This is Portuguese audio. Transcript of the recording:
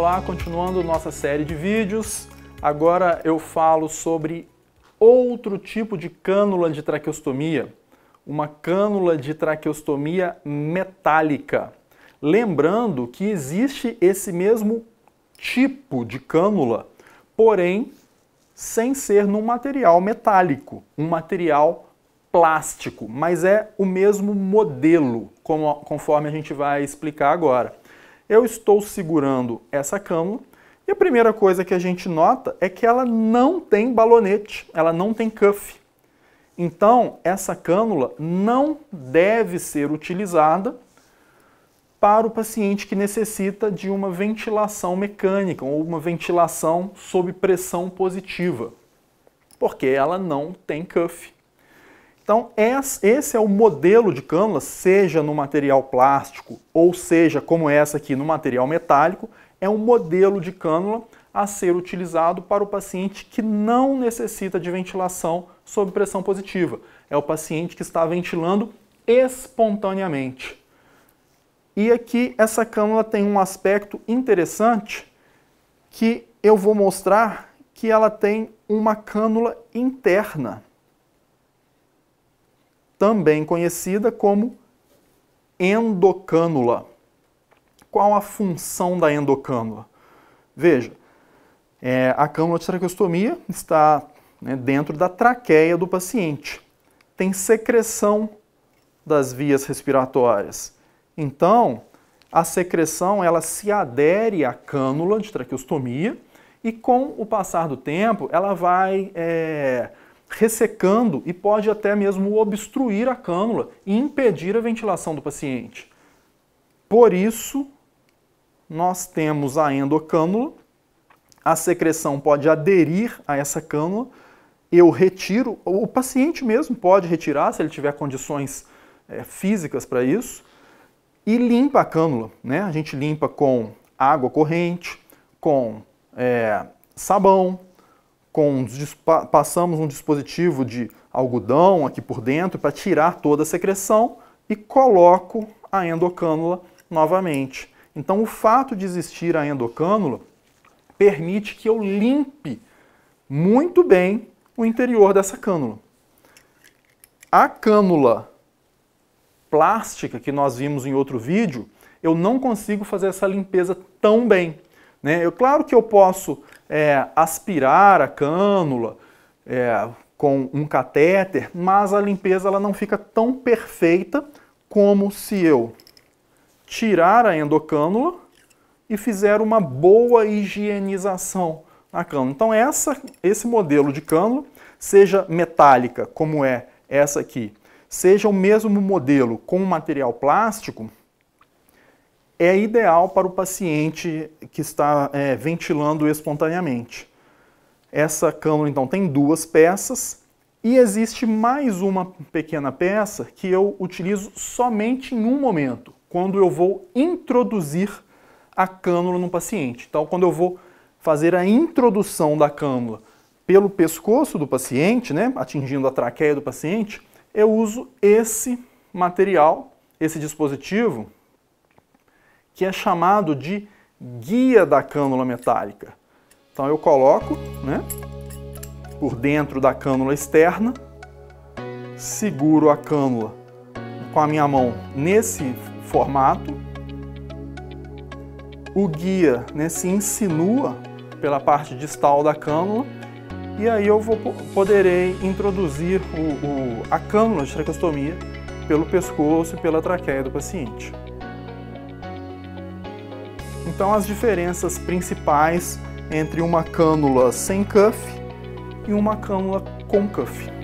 Olá, continuando nossa série de vídeos. Agora eu falo sobre outro tipo de cânula de traqueostomia, uma cânula de traqueostomia metálica. Lembrando que existe esse mesmo tipo de cânula, porém sem ser num material metálico, um material plástico, mas é o mesmo modelo, conforme a gente vai explicar agora. Eu estou segurando essa cânula e a primeira coisa que a gente nota é que ela não tem balonete, ela não tem cuff. Então, essa cânula não deve ser utilizada para o paciente que necessita de uma ventilação mecânica ou uma ventilação sob pressão positiva, porque ela não tem cuff. Então, esse é o modelo de cânula, seja no material plástico ou seja, como essa aqui, no material metálico, é um modelo de cânula a ser utilizado para o paciente que não necessita de ventilação sob pressão positiva. É o paciente que está ventilando espontaneamente. E aqui essa cânula tem um aspecto interessante que eu vou mostrar que ela tem uma cânula interna, também conhecida como endocânula. Qual a função da endocânula? Veja, a cânula de traqueostomia está dentro da traqueia do paciente. Tem secreção das vias respiratórias. Então, a secreção ela se adere à cânula de traqueostomia e com o passar do tempo ela vai ressecando e pode até mesmo obstruir a cânula e impedir a ventilação do paciente. Por isso, nós temos a endocânula, a secreção pode aderir a essa cânula, eu retiro, o paciente mesmo pode retirar se ele tiver condições físicas para isso, e limpa a cânula, né? A gente limpa com água corrente, com sabão, passamos um dispositivo de algodão aqui por dentro para tirar toda a secreção e coloco a endocânula novamente. Então, o fato de existir a endocânula permite que eu limpe muito bem o interior dessa cânula. A cânula plástica que nós vimos em outro vídeo, eu não consigo fazer essa limpeza tão bem, né? Claro que eu posso aspirar a cânula com um catéter, mas a limpeza ela não fica tão perfeita como se eu tirar a endocânula e fizer uma boa higienização na cânula. Então esse modelo de cânula, seja metálica como é essa aqui, seja o mesmo modelo com material plástico, é ideal para o paciente que está ventilando espontaneamente. Essa cânula, então, tem duas peças e existe mais uma pequena peça que eu utilizo somente em um momento, quando eu vou introduzir a cânula no paciente. Então, quando eu vou fazer a introdução da cânula pelo pescoço do paciente, né, atingindo a traqueia do paciente, eu uso esse material, esse dispositivo, que é chamado de guia da cânula metálica. Então eu coloco, né, por dentro da cânula externa, seguro a cânula com a minha mão nesse formato, o guia se insinua pela parte distal da cânula e aí eu poderei introduzir a cânula de traqueostomia pelo pescoço e pela traqueia do paciente. Então, as diferenças principais entre uma cânula sem cuff e uma cânula com cuff.